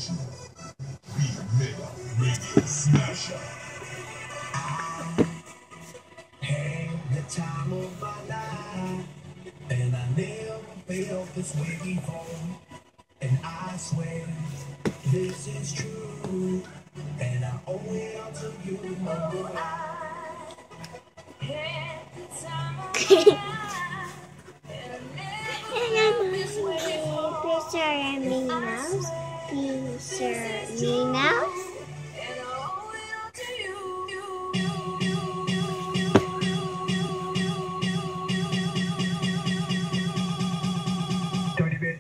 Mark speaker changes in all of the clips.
Speaker 1: international beat mega radio smasher.
Speaker 2: Had the time of my life, and I never felt this way before. And I swear this is true, and I owe it all to you. Oh, I had the time of my life, and I never felt this way before.
Speaker 3: Picture me now. Picture me now.
Speaker 2: And I owe it all to you. Dirty bit.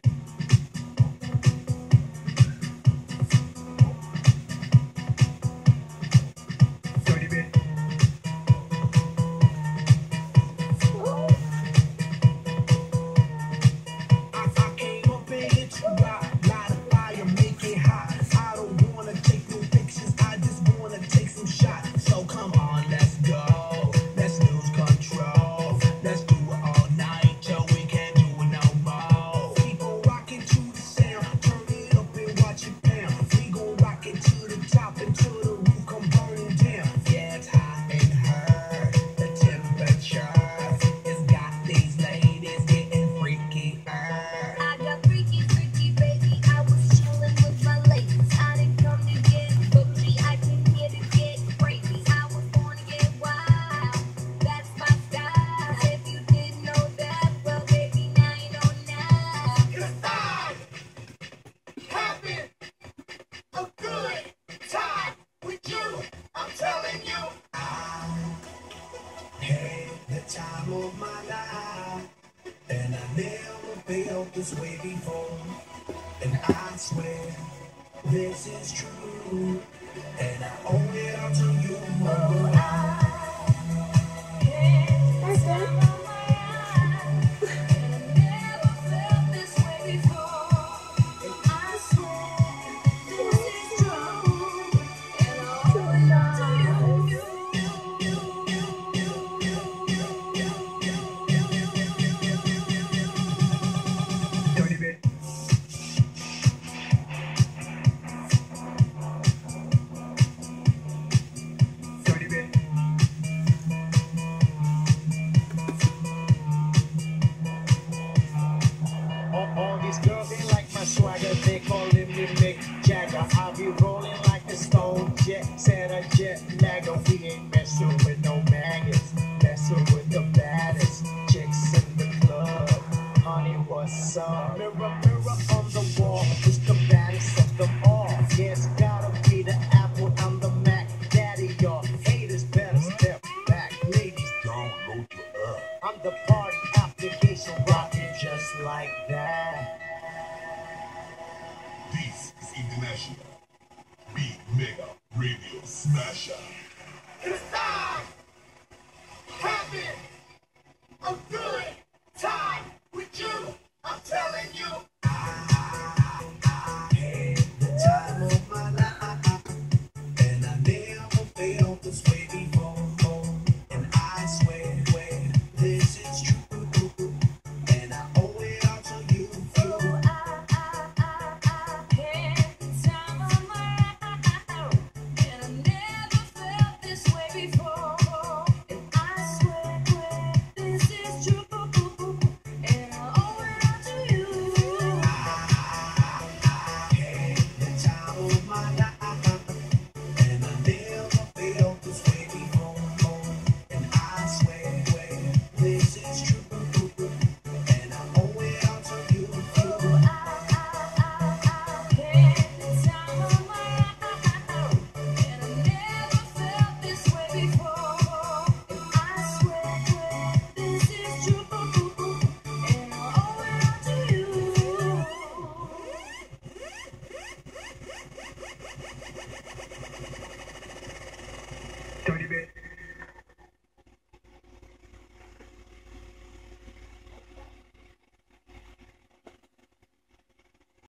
Speaker 2: Dirty bit. I came up in here to rock, light a fire, make it hot. I don't wanna take no pictures, I just wanna take some shots. So come on, let's go. Let's lose control. Let's do it all night till we can't do it no more. People rocking to the sound, turn it up and watch it pound. We gon' rock it to the top until the roof come burning down. Yeah, it's hot in her. The temperature has got these ladies getting freaky.
Speaker 4: I got freaky, freaky, baby. I was chillin' with my ladies. I didn't come to get bougie. I came here to get crazy. I was born to get wild. That's my style. If you didn't know that, well, baby, now you know now.
Speaker 2: Cause I'm having a good time with you. I'm telling you, I had the time of my life, and I never felt this way before. And I swear this is true, and I owe it all to you. Oh,
Speaker 3: That's it.
Speaker 2: dirty bit. Dirty bit. All these girls, they like my swagger. They calling me Mick Jagger. I'll be rolling like a stone jet. Said a jet lagger. We ain't messing with no maggots. Messing with the baddest chicks in the club. Honey, what's up? Mirror, mirror on the wall. Who's the baddest of them all? Yeah, it's gotta be the Apple and the Mac. Daddy, y'all haters better step back. Ladies,
Speaker 1: Download your app.
Speaker 2: I'm the party application rocking just like that.
Speaker 1: This is international beat mega radio smasher.